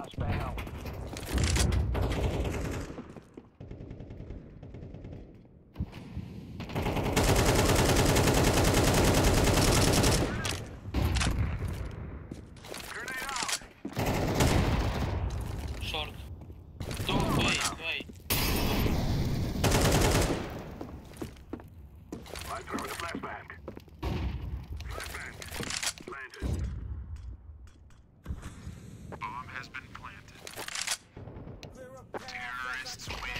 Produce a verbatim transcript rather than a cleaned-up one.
Flashbang out. Short. Don't wait, wait. I'm throwing a flashbang. Flashbang. Planted. Bomb has been planted. Terrorists win.